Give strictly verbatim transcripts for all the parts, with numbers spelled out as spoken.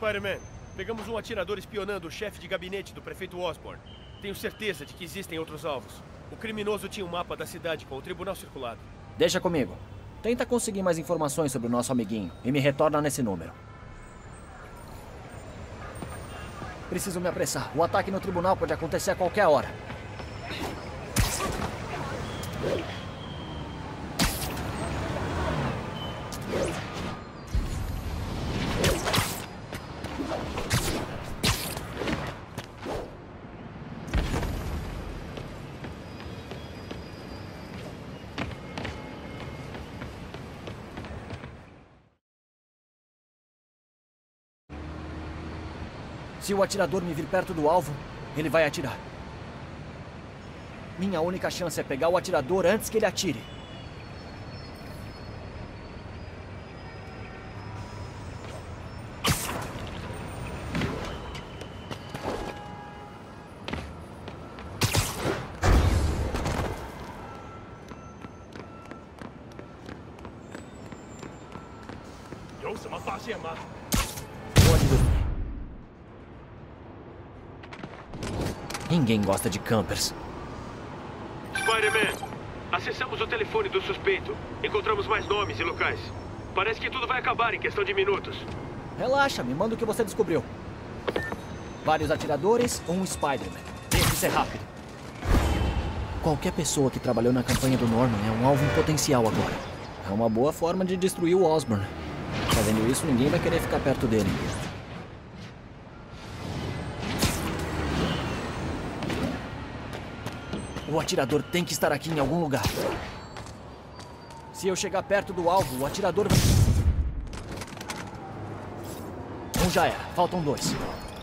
Spider-Man, pegamos um atirador espionando o chefe de gabinete do prefeito Osborn. Tenho certeza de que existem outros alvos. O criminoso tinha um mapa da cidade com o tribunal circulado. Deixa comigo. Tenta conseguir mais informações sobre o nosso amiguinho e me retorna nesse número. Preciso me apressar. O ataque no tribunal pode acontecer a qualquer hora. Se o atirador me vir perto do alvo, ele vai atirar. Minha única chance é pegar o atirador antes que ele atire. Pode dormir. Ninguém gosta de campers. Spider-Man, acessamos o telefone do suspeito. Encontramos mais nomes e locais. Parece que tudo vai acabar em questão de minutos. Relaxa, me manda o que você descobriu. Vários atiradores ou um Spider-Man. Tem que ser rápido. Qualquer pessoa que trabalhou na campanha do Norman é um alvo em potencial agora. É uma boa forma de destruir o Osborn. Fazendo isso, ninguém vai querer ficar perto dele. O atirador tem que estar aqui em algum lugar. Se eu chegar perto do alvo, o atirador vai... Um já era. Faltam dois.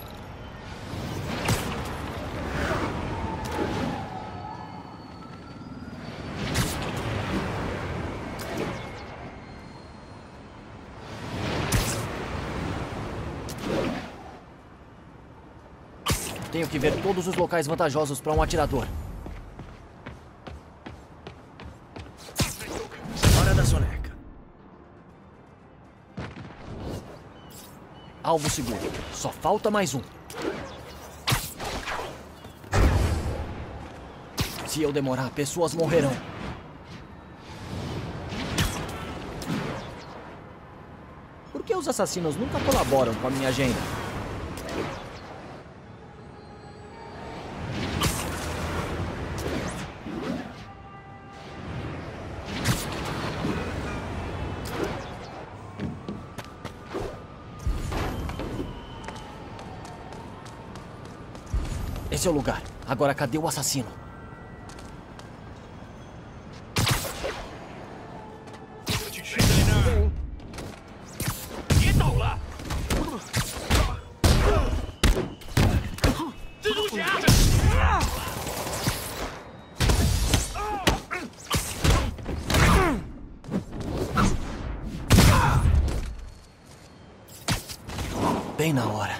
Tenho que ver todos os locais vantajosos para um atirador. Hora da soneca. Alvo seguro. Só falta mais um. Se eu demorar, pessoas morrerão. Por que os assassinos nunca colaboram com a minha agenda? Esse é o lugar. Agora cadê o assassino? Bem na hora.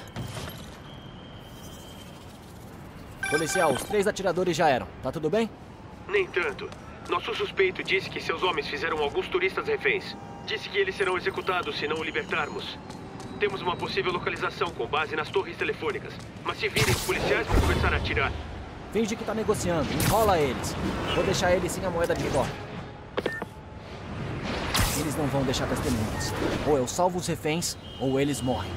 Policial, os três atiradores já eram. Tá tudo bem? Nem tanto. Nosso suspeito disse que seus homens fizeram alguns turistas reféns. Disse que eles serão executados se não o libertarmos. Temos uma possível localização com base nas torres telefônicas. Mas se virem, os policiais vão começar a atirar. Finge que tá negociando. Enrola eles. Vou deixar eles sem a moeda de volta. Eles não vão deixar testemunhas. Ou eu salvo os reféns, ou eles morrem.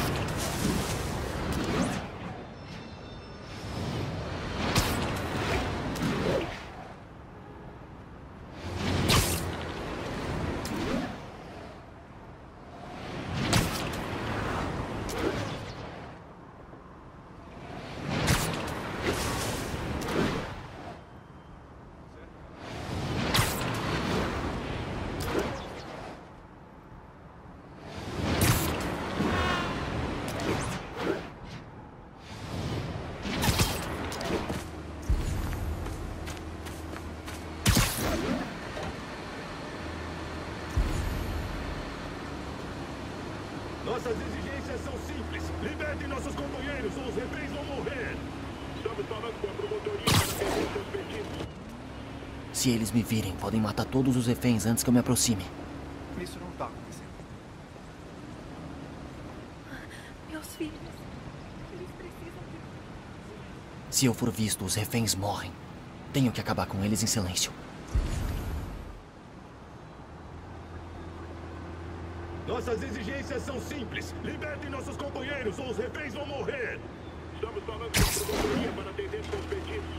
Nossas exigências são simples. Libertem nossos companheiros ou os reféns vão morrer. Estamos falando com a promotoria para prender seus pedidos. Se eles me virem, podem matar todos os reféns antes que eu me aproxime. Isso não tá acontecendo. Me filhos. Eles precisam de... Se eu for visto, os reféns morrem. Tenho que acabar com eles em silêncio. Nossas exigências são simples. Libertem nossos companheiros ou os reféns vão morrer. Estamos falando com a promotoria para atender seus pedidos.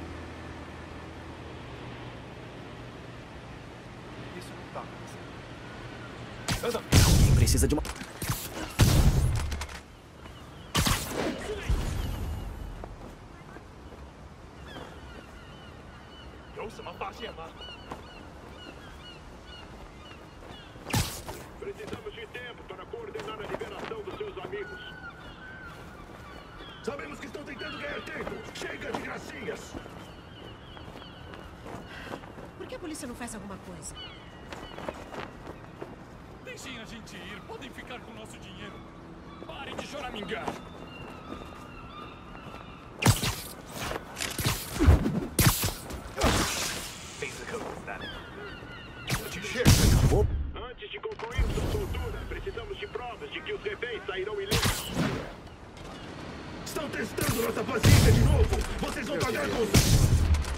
Isso não tá acontecendo. Anda. Quem precisa de uma... 有什么发现吗？ Precisamos de tempo para coordenar a liberação dos seus amigos. Sabemos que estão tentando ganhar tempo. Chega de gracinhas. Por que a polícia não faz alguma coisa? Deixem a gente ir. Podem ficar com o nosso dinheiro. Parem de choramingar. Antes de concluirmos a soltura, precisamos de provas de que os reféns sairão ilesos. Estão testando nossa paciência de novo. Vocês vão pagar com os...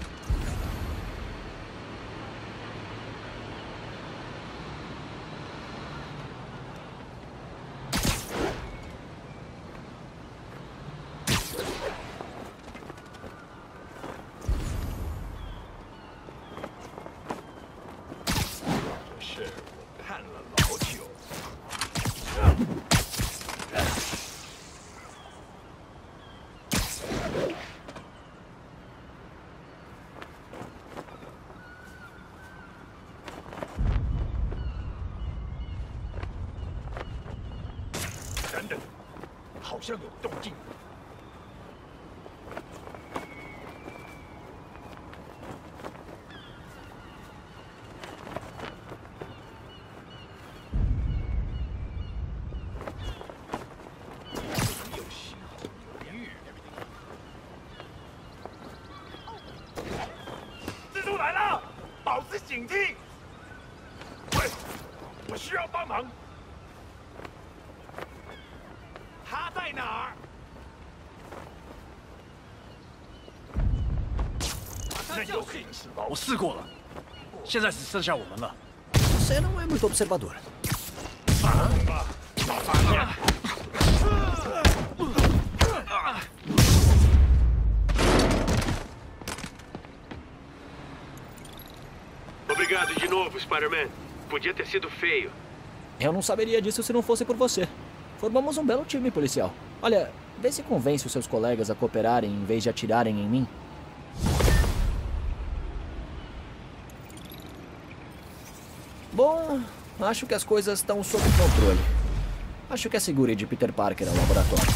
Você não é muito observador. Obrigado de novo, Spider-Man. Podia ter sido feio. Eu não saberia disso se não fosse por você. Formamos um belo time policial. Olha, vê se convence os seus colegas a cooperarem em vez de atirarem em mim. Bom, acho que as coisas estão sob controle. Acho que é seguro ir de Peter Parker ao laboratório.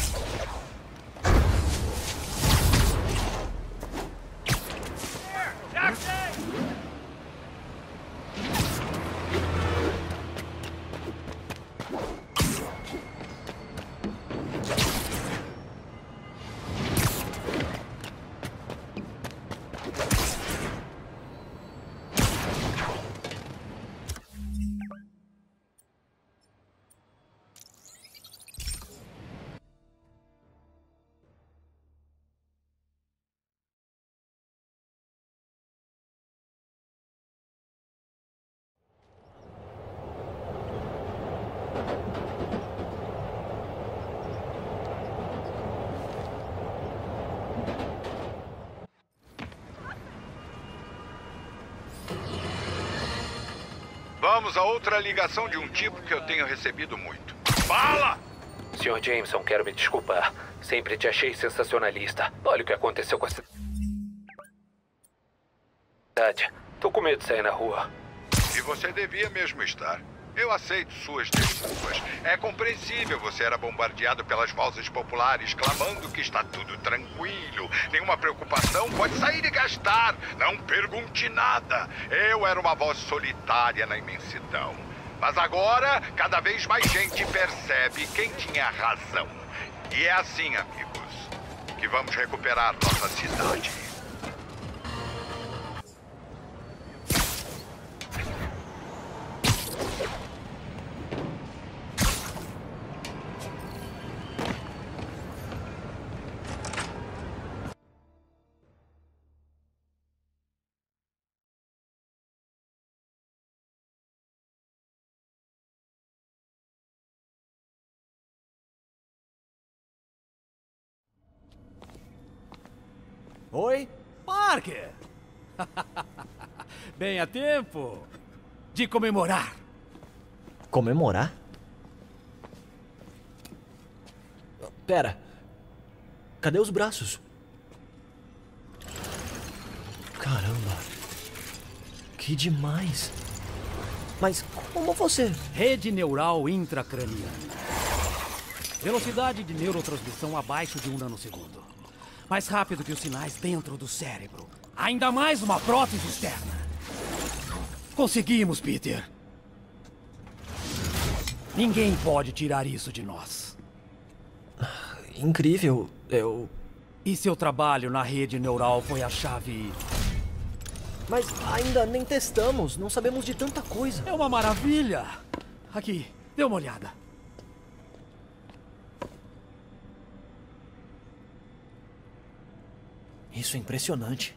Vamos a outra ligação de um tipo que eu tenho recebido muito. Fala! senhor Jameson, quero me desculpar. Sempre te achei sensacionalista. Olha o que aconteceu com a cidade. Tô com medo de sair na rua. E você devia mesmo estar. Eu aceito suas desculpas. É compreensível, você era bombardeado pelas vozes populares, clamando que está tudo tranquilo. Nenhuma preocupação, pode sair e gastar. Não pergunte nada. Eu era uma voz solitária na imensidão. Mas agora, cada vez mais gente percebe quem tinha razão. E é assim, amigos, que vamos recuperar nossa cidade. Oi? Parker! Bem a tempo de comemorar. Comemorar? Pera. Cadê os braços? Caramba. Que demais. Mas como você... Rede neural intracraniana. Velocidade de neurotransmissão abaixo de um nanosegundo. Mais rápido que os sinais dentro do cérebro. Ainda mais uma prótese externa. Conseguimos, Peter. Ninguém pode tirar isso de nós. Incrível. Eu... E seu trabalho na rede neural foi a chave... Mas ainda nem testamos. Não sabemos de tanta coisa. É uma maravilha. Aqui, dê uma olhada. Isso é impressionante.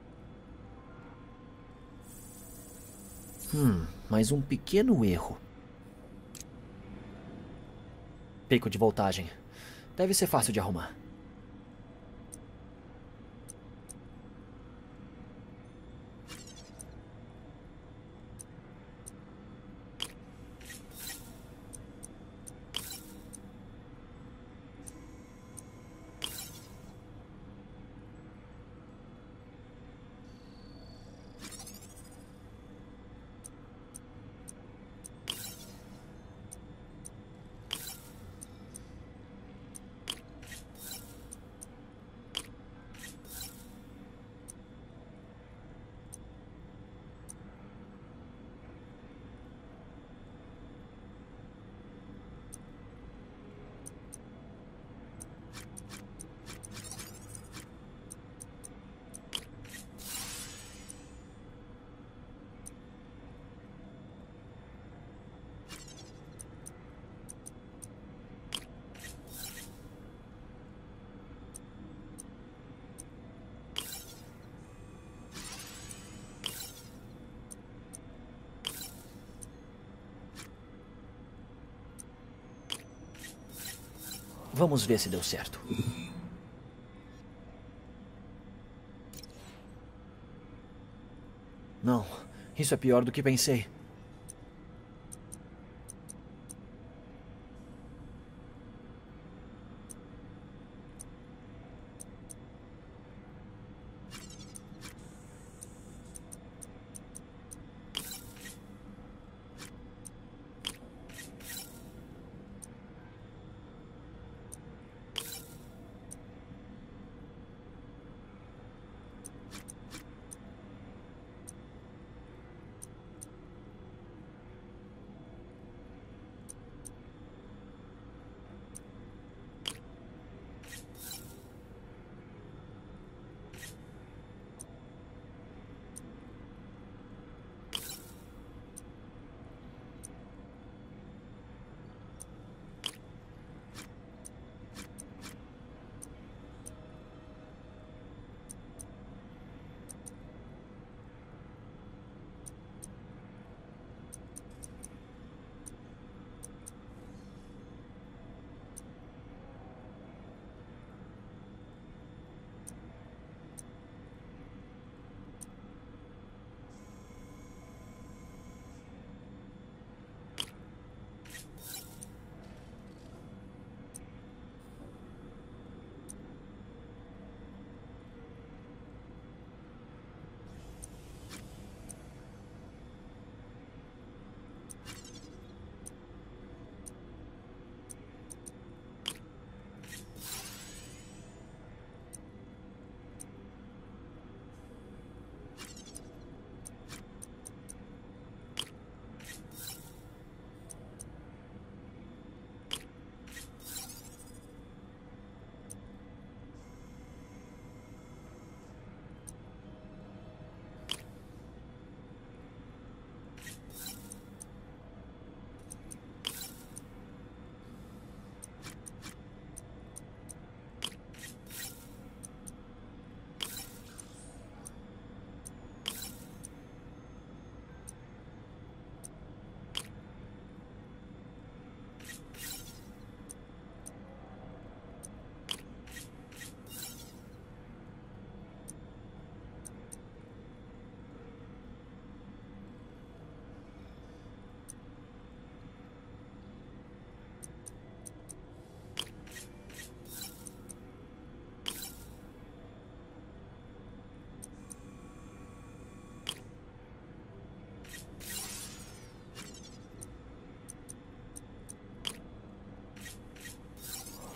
Hum, mais um pequeno erro. Pico de voltagem. Deve ser fácil de arrumar. Vamos ver se deu certo. Não, isso é pior do que pensei.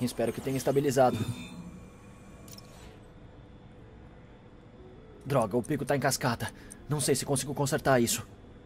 Espero que tenha estabilizado. Droga, o pico tá em cascata. Não sei se consigo consertar isso.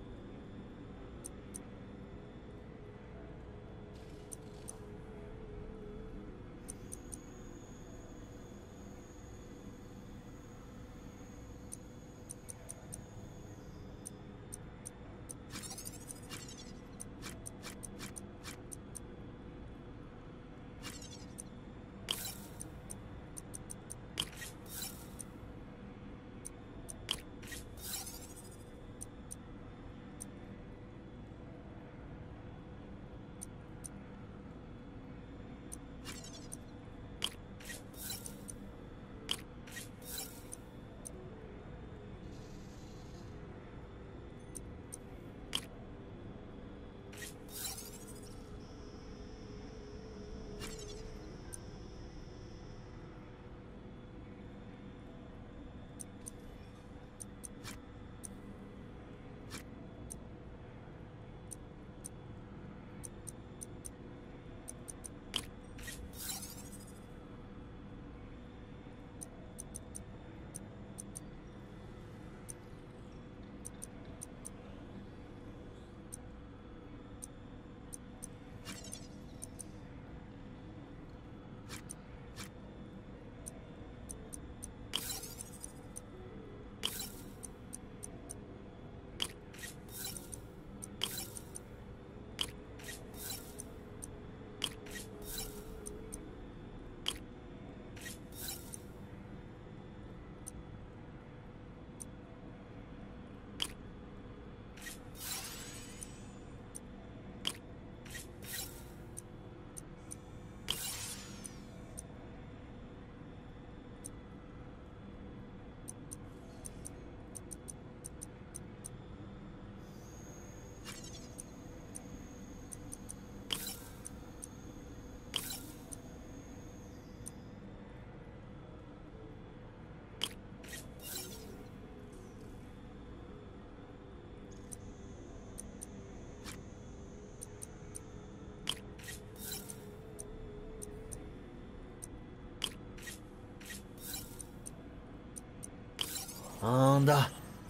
Anda.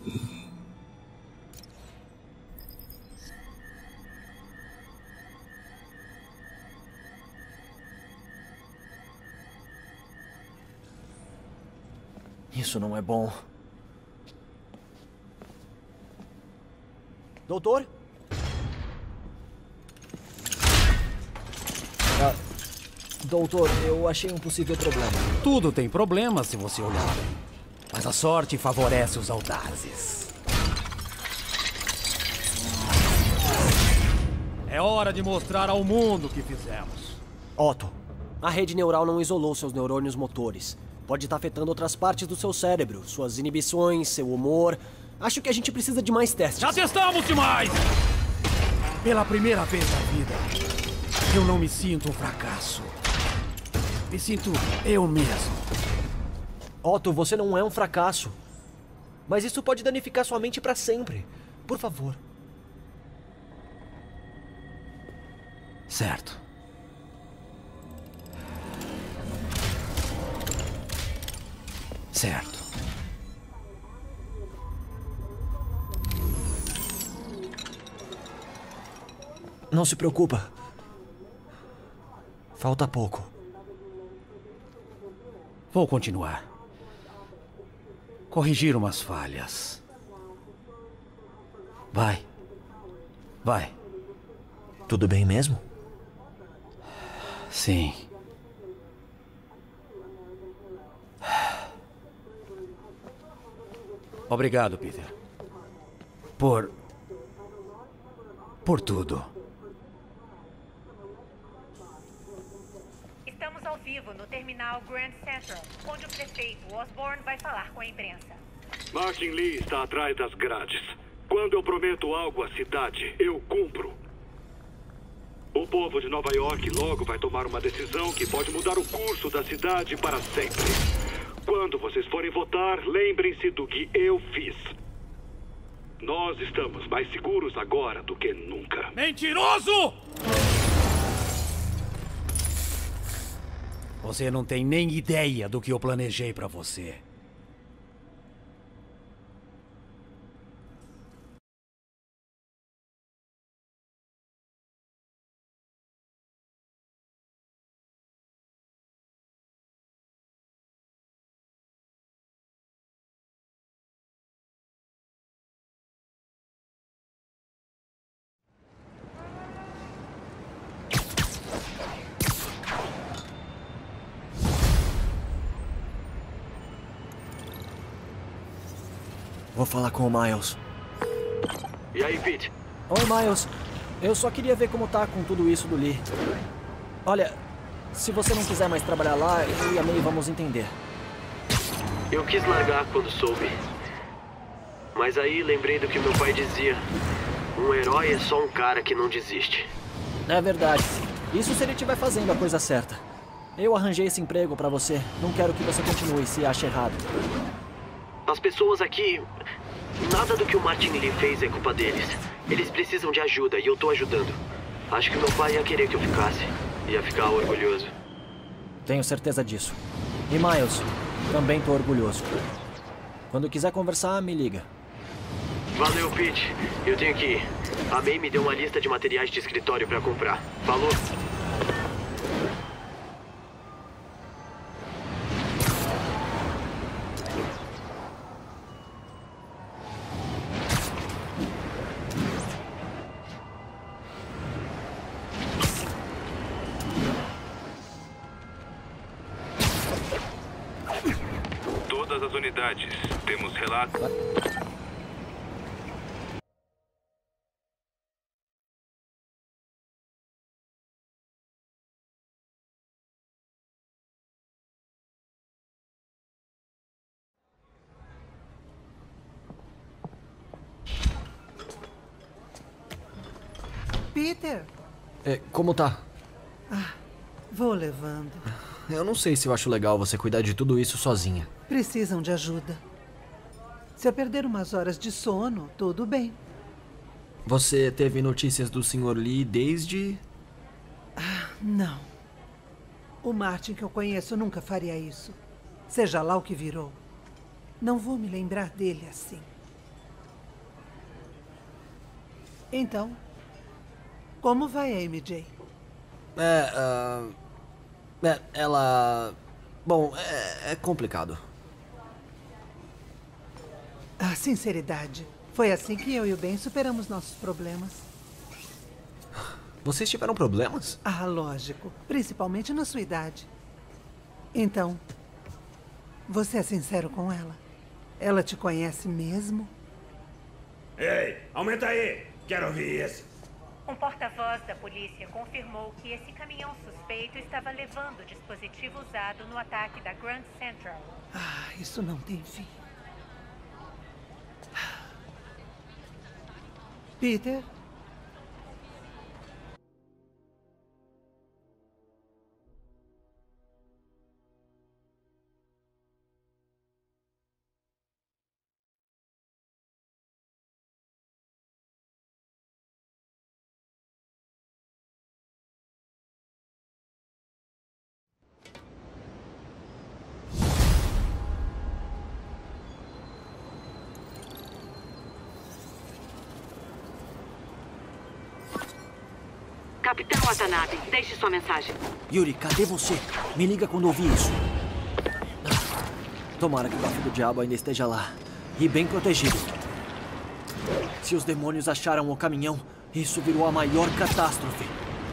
Isso não é bom. Doutor? Ah, doutor, eu achei um possível problema. Tudo tem problema se você olhar bem. Mas a sorte favorece os audazes. É hora de mostrar ao mundo o que fizemos. Otto, a rede neural não isolou seus neurônios motores. Pode estar afetando outras partes do seu cérebro, suas inibições, seu humor. Acho que a gente precisa de mais testes. Já testamos demais! Pela primeira vez na vida, eu não me sinto um fracasso. Me sinto eu mesmo. Otto, você não é um fracasso. Mas isso pode danificar sua mente para sempre. Por favor. Certo. Certo. Não se preocupa. Falta pouco. Vou continuar. Corrigir umas falhas. Vai. Vai. Tudo bem mesmo? Sim. Obrigado, Peter. Por... Por tudo. Estamos ao vivo no terminal Grand Central, onde o prefeito Osborne vai falar com a imprensa. Martin Lee está atrás das grades. Quando eu prometo algo à cidade, eu cumpro. O povo de Nova York logo vai tomar uma decisão que pode mudar o curso da cidade para sempre. Quando vocês forem votar, lembrem-se do que eu fiz. Nós estamos mais seguros agora do que nunca. Mentiroso! Você não tem nem ideia do que eu planejei pra você. Vou falar com o Miles. E aí, Pete? Oi, Miles. Eu só queria ver como tá com tudo isso do Lee. Olha, se você não quiser mais trabalhar lá, eu e a May vamos entender. Eu quis largar quando soube. Mas aí lembrei do que meu pai dizia. Um herói é só um cara que não desiste. É verdade. Isso se ele estiver fazendo a coisa certa. Eu arranjei esse emprego pra você. Não quero que você continue se ache errado. As pessoas aqui... Nada do que o Martin Lee fez é culpa deles. Eles precisam de ajuda e eu tô ajudando. Acho que meu pai ia querer que eu ficasse. Ia ficar orgulhoso. Tenho certeza disso. E Miles, também tô orgulhoso. Quando quiser conversar, me liga. Valeu, Pete. Eu tenho que ir. A May me deu uma lista de materiais de escritório pra comprar. Falou? Todas as unidades. Temos relatos. Peter! É, como tá? Ah, vou levando. Eu não sei se eu acho legal você cuidar de tudo isso sozinha. Precisam de ajuda. Se eu perder umas horas de sono, tudo bem. Você teve notícias do senhor Lee desde... Ah, não. O Martin que eu conheço nunca faria isso. Seja lá o que virou. Não vou me lembrar dele assim. Então, como vai a M J? É, uh, é ela... Bom, é, é complicado. A sinceridade. Foi assim que eu e o Ben superamos nossos problemas. Vocês tiveram problemas? Ah, lógico. Principalmente na sua idade. Então, você é sincero com ela? Ela te conhece mesmo? Ei, aumenta aí! Quero ouvir isso! Um porta-voz da polícia confirmou que esse caminhão suspeito estava levando o dispositivo usado no ataque da Grand Central. Ah, isso não tem fim. Peter? Capitão Watanabe, deixe sua mensagem. Yuri, cadê você? Me liga quando ouvir isso. Tomara que o bafo do diabo ainda esteja lá. E bem protegido. Se os demônios acharam o caminhão, isso virou a maior catástrofe.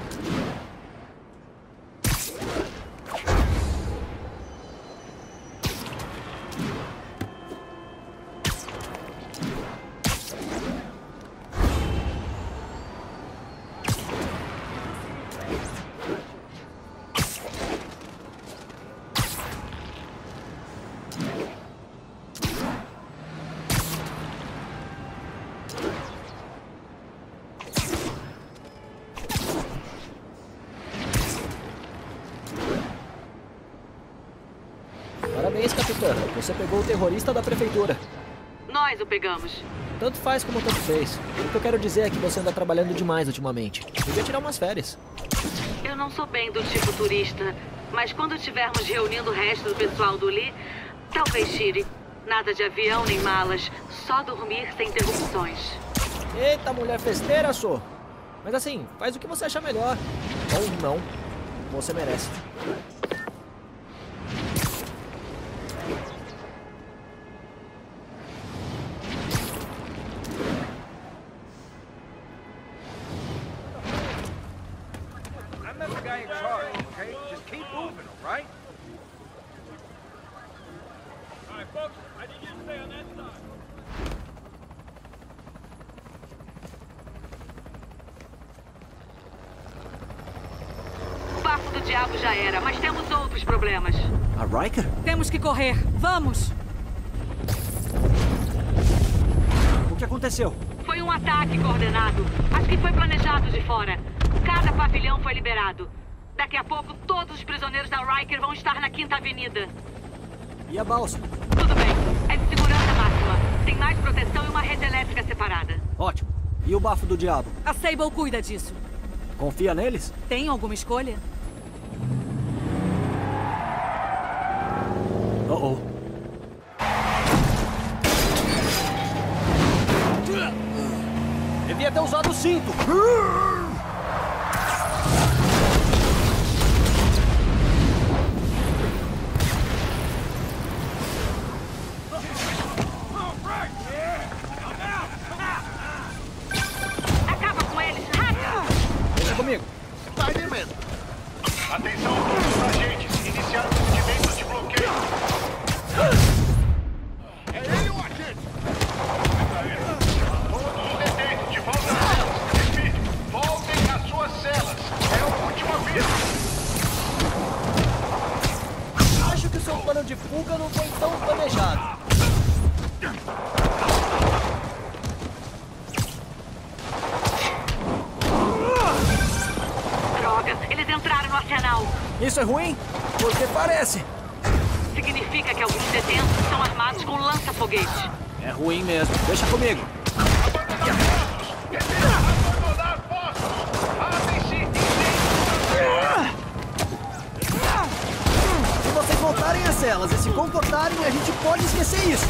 Parabéns, capitã. Você pegou o terrorista da prefeitura. Nós o pegamos. Tanto faz como tanto fez. O que eu quero dizer é que você anda trabalhando demais ultimamente. Devia tirar umas férias. Eu não sou bem do tipo turista. Mas quando estivermos reunindo o resto do pessoal do Lee, talvez tire. Nada de avião nem malas. Só dormir sem interrupções. Eita, mulher festeira, sou. Mas assim, faz o que você achar melhor. Ou não. Você merece. I'm not the guy in charge, okay? Just keep moving, all right? All right, folks, I need you to stay on that side. O bafo do diabo já era, mas temos outros problemas. A Riker? Temos que correr. Vamos! O que aconteceu? Foi um ataque coordenado. Acho que foi planejado de fora. Cada pavilhão foi liberado. Daqui a pouco, todos os prisioneiros da Riker vão estar na Quinta Avenida. E a balsa? Tudo bem. É de segurança máxima. Tem mais proteção e uma rede elétrica separada. Ótimo. E o bafo do diabo? A Sable cuida disso. Confia neles? Tem alguma escolha? Oh, oh. Devia ter usado o cinto. Acaba com eles, rápido! Deixa comigo. Spider-Man! Atenção a todos os agentes. Iniciar procedimentos de bloqueio. É ele o agente! Todos os detentos de volta às celas. Repito, voltem às suas celas. É a última vez. Acho que o seu plano de fuga não foi tão planejado. Droga, eles entraram no arsenal. Isso é ruim? Porque parece. Significa que alguns detentos estão armados com lança-foguete. É ruim mesmo. Deixa comigo. Abandonar postos. Abrem-se. Se vocês voltarem às celas e se comportarem, a gente pode esquecer isso.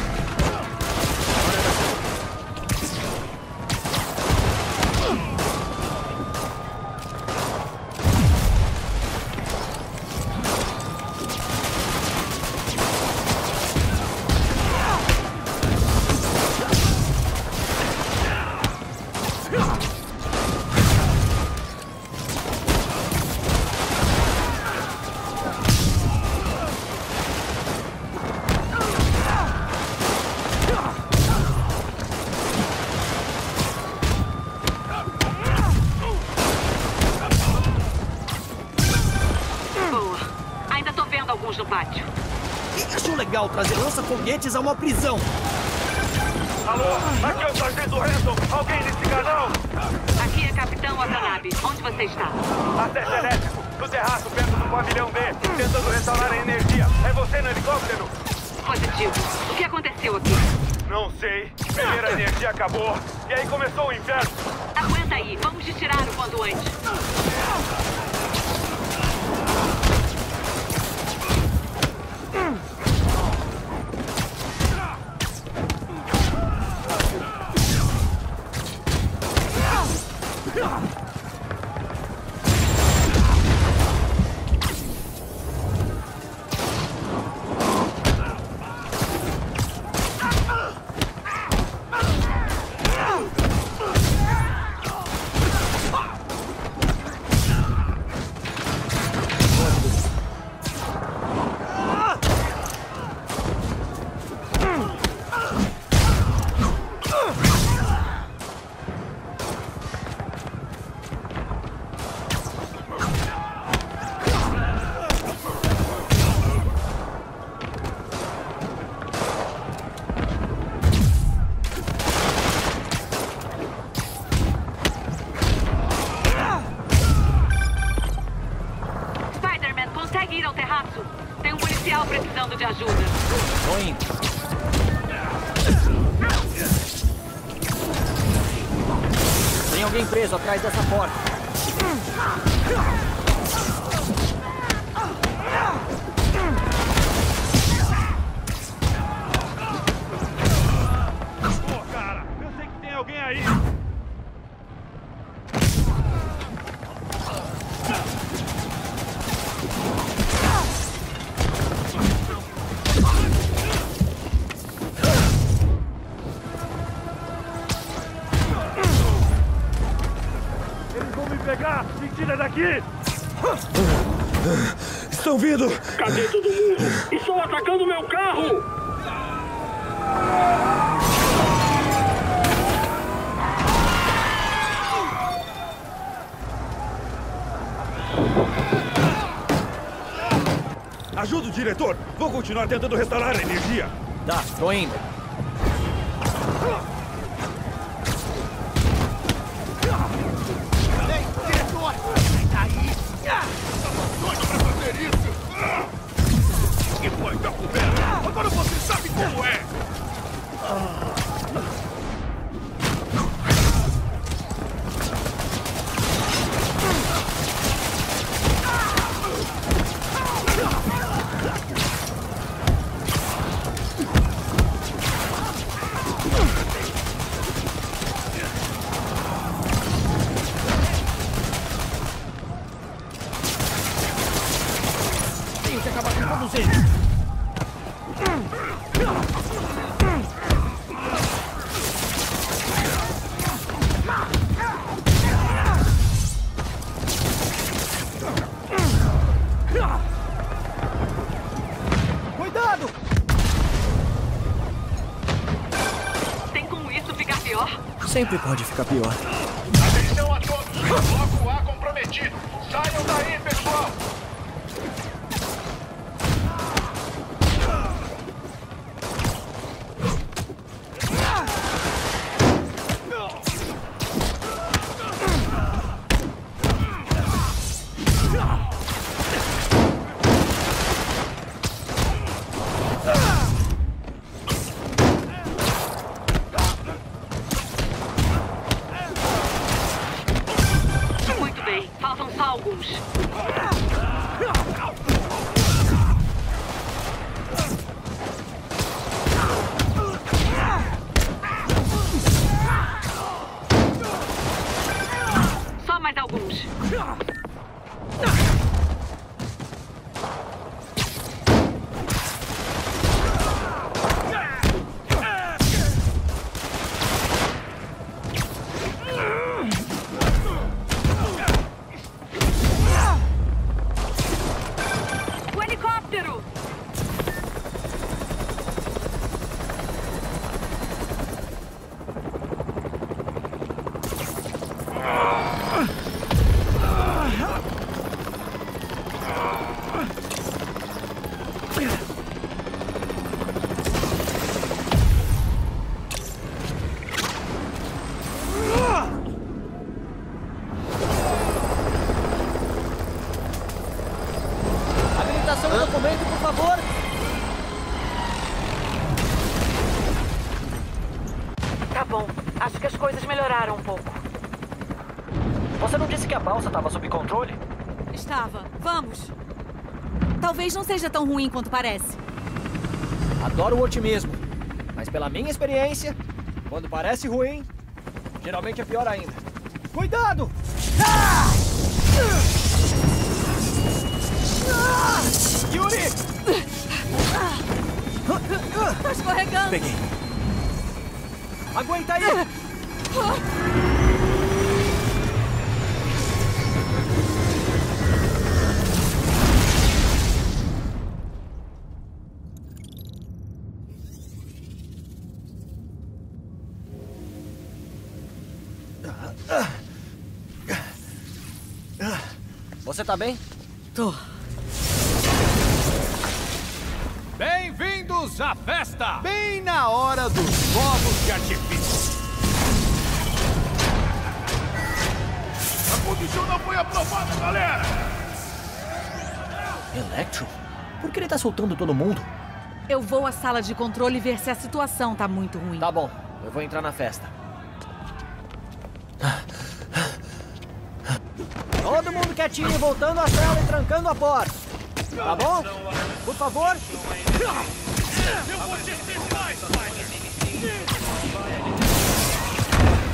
No pátio. Quem achou legal trazer lança-foguetes a uma prisão? Alô, aqui é o Sargento Hanson. Alguém nesse canal? Aqui é Capitão Watanabe. Onde você está? Acesso elétrico, no terraço perto do pavilhão B, tentando restaurar a energia. É você no helicóptero? Positivo. O que aconteceu aqui? Não sei. Primeiro a energia acabou e aí começou o inverno. Aguenta aí. Vamos te tirar o quanto antes. Precisando de ajuda. Tô indo. Tem alguém preso atrás dessa porta. alguém aí? Eles vão me pegar! Me tira daqui! Estão vindo! Cadê todo mundo? Estão atacando meu carro! Ajuda o diretor! Vou continuar tentando restaurar a energia! Tá, tô indo. Ei, diretor! Tá aí! Tava doido pra fazer isso! Que foi, tá coberto? Agora você sabe como é! Tenho que acabar com todos eles. Cuidado! Tem como isso ficar pior? Sempre pode ficar pior. Atenção a todos! Bloco A comprometido! Saiam daí, pessoal! Muito bem, faltam só alguns. Só mais alguns. O helicóptero! Habilitação e documento, por favor. Tá bom, acho que as coisas melhoraram um pouco. Você não disse que a balsa estava sob controle? Estava. Vamos. Talvez não seja tão ruim quanto parece. Adoro o otimismo. Mas pela minha experiência, quando parece ruim, geralmente é pior ainda. Cuidado! Ah! Ah! Yuri! Tô escorregando. Peguei. Aguenta aí! Você tá bem? Tô. Bem-vindos à festa! Bem na hora dos fogos de artifício. A condição não foi aprovada, galera! Electro? Por que ele tá soltando todo mundo? Eu vou à sala de controle ver se a situação tá muito ruim. Tá bom, eu vou entrar na festa. Todo mundo quietinho, voltando à cela e trancando a porta. Tá bom? Por favor? Eu vou te ensinar, Spider!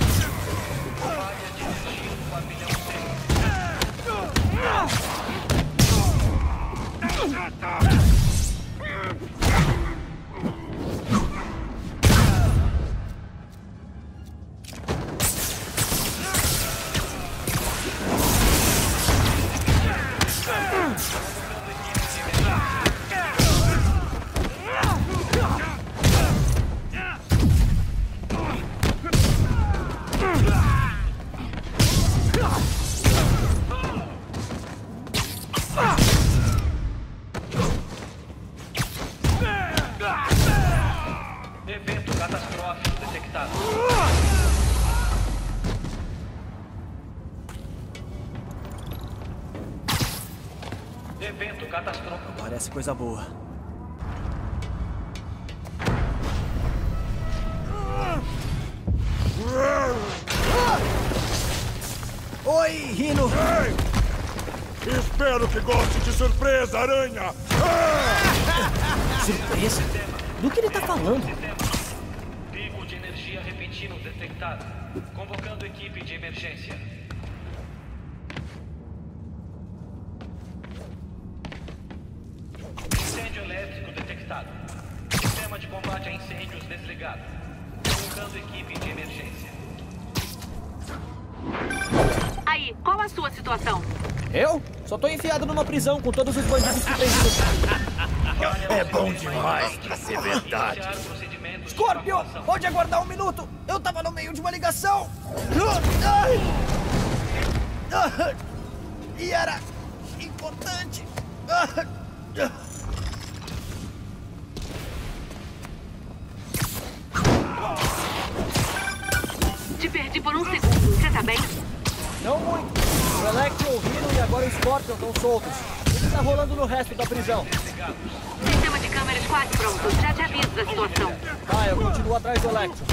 detectado. Evento catastrófico. Parece coisa boa. Oi, Rino! Ei! Espero que goste de surpresa, aranha! Surpresa? Do que ele tá falando? Pico de energia repentino detectado. Convocando equipe de emergência. Incêndio elétrico detectado. Sistema de combate a incêndios desligado. Convocando equipe de emergência. Aí, qual a sua situação? Eu? Só tô enfiado numa prisão com todos os bandidos que tem no... É bom demais pra ser verdade. Scorpio, pode aguardar um minuto? Eu tava no meio de uma ligação. E era importante. Te perdi por um segundo. Você tá bem? Não muito. O Electro, o Rhino e agora o Scorpion estão soltos. O que tá rolando no resto da prisão? Sistema de câmeras quase pronto. Já te aviso da situação. Tá, eu continuo atrás do Electro.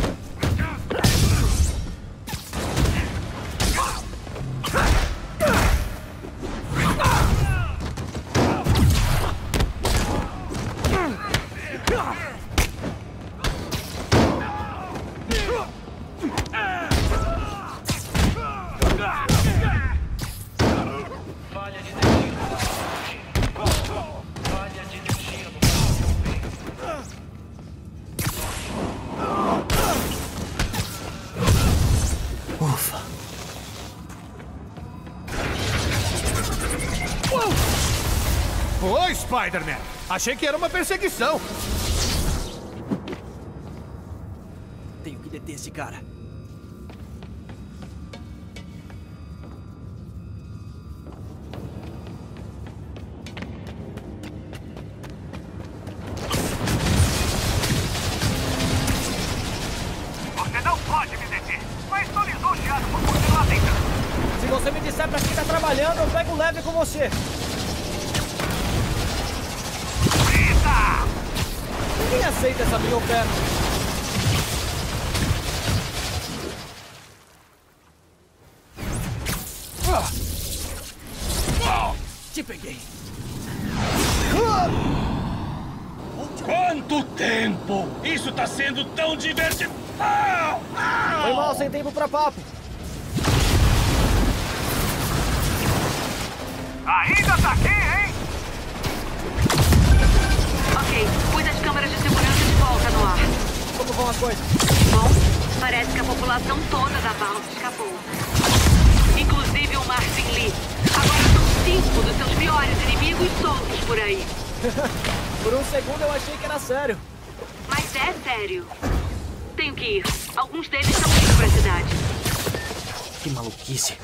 Oi, Spider-Man! Achei que era uma perseguição. Tenho que deter esse cara. Você não pode me deter, mas estou lisonjeado por continuar tentando. Se você me disser pra quem tá trabalhando, eu pego leve com você. Ninguém aceita essa minha oferta. Te peguei. Quanto tempo? Isso tá sendo tão divertido. Foi mal, sem tempo pra papo. Ainda tá aqui, hein? Ok, cuida das câmeras de segurança de volta no ar. Como vão as coisas? Bom, parece que a população toda da Bounce escapou. Inclusive o Martin Lee. Agora são cinco dos seus piores inimigos soltos por aí. Por um segundo eu achei que era sério. Mas é sério. Tenho que ir. Alguns deles estão indo pra cidade. Que maluquice.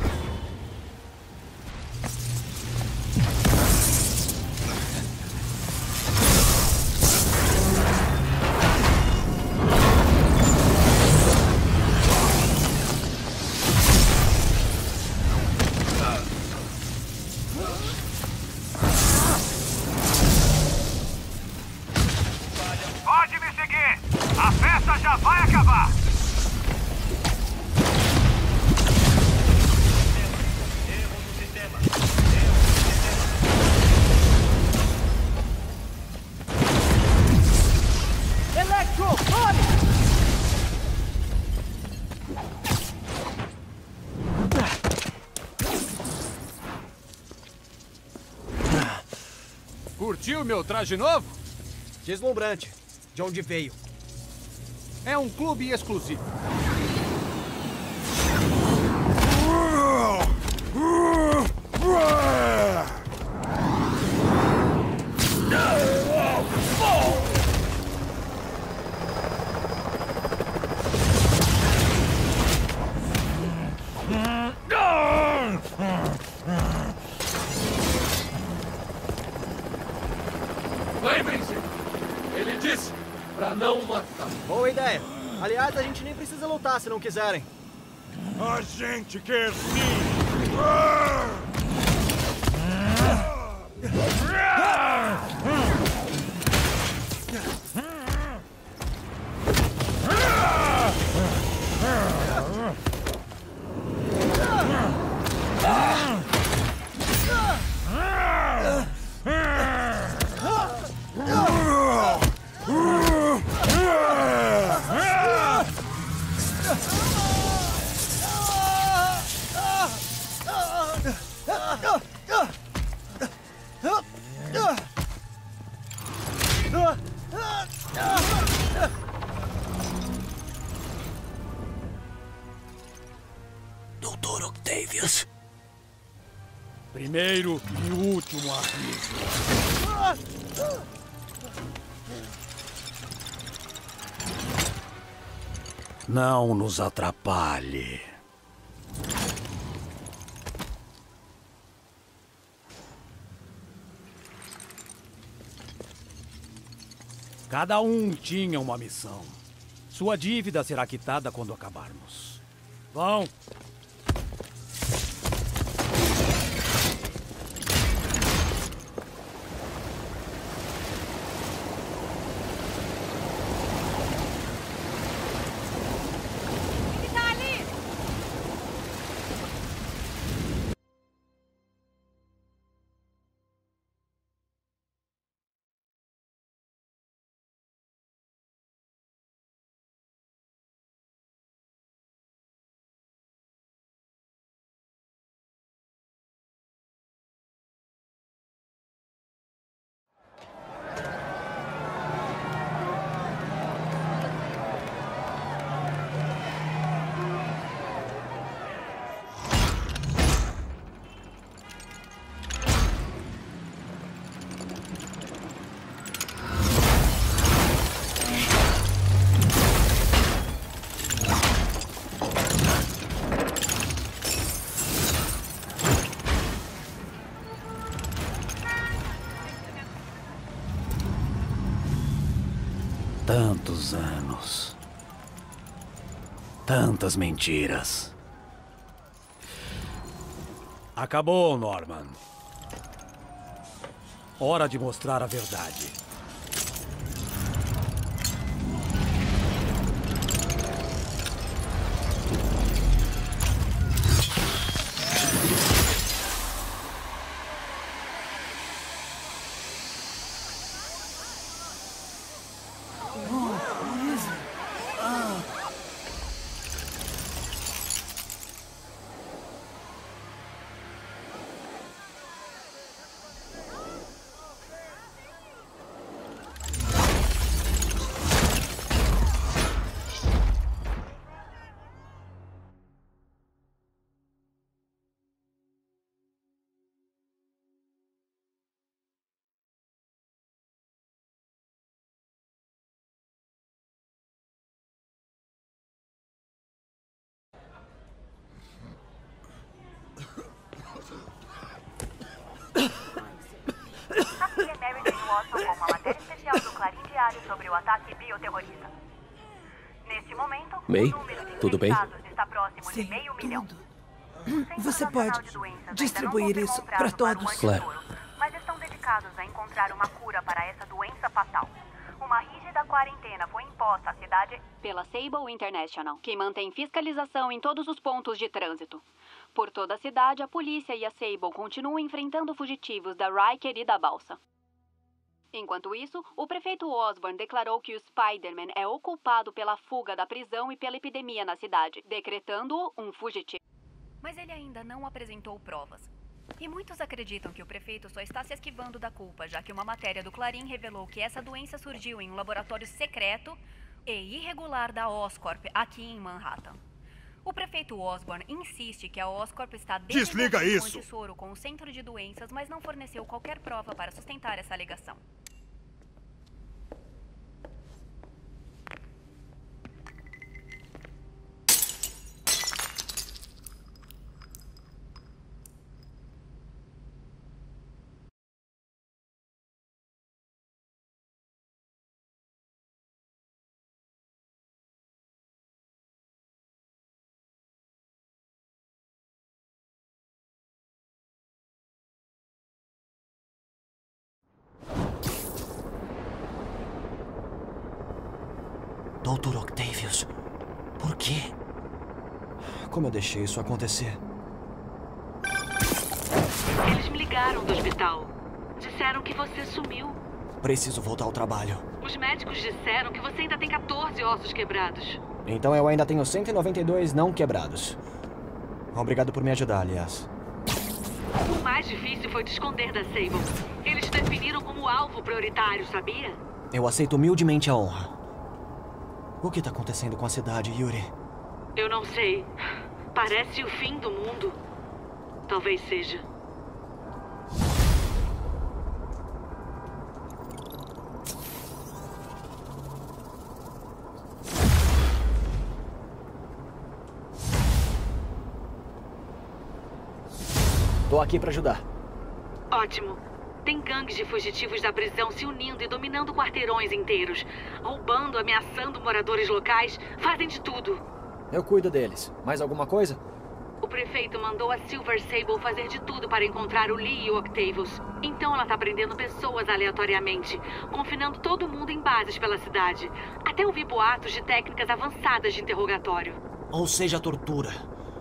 Pode me seguir! A festa já vai acabar! Electro, corre! Curtiu meu traje novo? Deslumbrante. De onde veio? É um clube exclusivo. Lembrem-se, ele disse pra não matar. Boa ideia. Aliás, a gente nem precisa lutar se não quiserem. A gente quer sim! Ah! doutor Octavius. Primeiro e último aviso. Não nos atrapalhe. Cada um tinha uma missão. Sua dívida será quitada quando acabarmos. Vão! Tantos anos. Tantas mentiras. Acabou, Norman. Hora de mostrar a verdade. Com uma matéria especial do Clarim Diário sobre o ataque bioterrorista. Neste momento, May, o número de tudo bem? infectados está próximo Sim, de meio milhão. Você pode distribuir isso para todos? Claro. Mas estão dedicados a encontrar uma cura para essa doença fatal. Uma rígida quarentena foi imposta à cidade pela Sable International, que mantém fiscalização em todos os pontos de trânsito. Por toda a cidade, a polícia e a Sable continuam enfrentando fugitivos da Riker e da Balsa. Enquanto isso, o prefeito Osborn declarou que o Spider-Man é o culpado pela fuga da prisão e pela epidemia na cidade, decretando-o um fugitivo. Mas ele ainda não apresentou provas. E muitos acreditam que o prefeito só está se esquivando da culpa, já que uma matéria do Clarim revelou que essa doença surgiu em um laboratório secreto e irregular da Oscorp aqui em Manhattan. O prefeito Osborn insiste que a Oscorp está Desliga isso! de soro com o Centro de Doenças, mas não forneceu qualquer prova para sustentar essa alegação. doutor Octavius, por quê? Como eu deixei isso acontecer? Eles me ligaram do hospital. Disseram que você sumiu. Preciso voltar ao trabalho. Os médicos disseram que você ainda tem quatorze ossos quebrados. Então eu ainda tenho cento e noventa e dois não quebrados. Obrigado por me ajudar, aliás. O mais difícil foi te esconder da Sable. Eles te definiram como alvo prioritário, sabia? Eu aceito humildemente a honra. O que está acontecendo com a cidade, Yuri? Eu não sei. Parece o fim do mundo. Talvez seja. Tô aqui pra ajudar. Ótimo. Tem gangues de fugitivos da prisão se unindo e dominando quarteirões inteiros. Roubando, ameaçando moradores locais. Fazem de tudo. Eu cuido deles. Mais alguma coisa? O prefeito mandou a Silver Sable fazer de tudo para encontrar o Lee e o Octavius. Então ela tá prendendo pessoas aleatoriamente, confinando todo mundo em bases pela cidade. Até ouvir boatos de técnicas avançadas de interrogatório. Ou seja, tortura.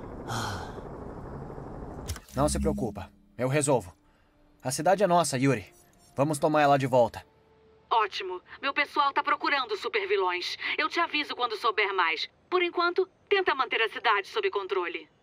Não se preocupa. Eu resolvo. A cidade é nossa, Yuri. Vamos tomar ela de volta. Ótimo. Meu pessoal tá procurando supervilões. Eu te aviso quando souber mais. Por enquanto, tenta manter a cidade sob controle.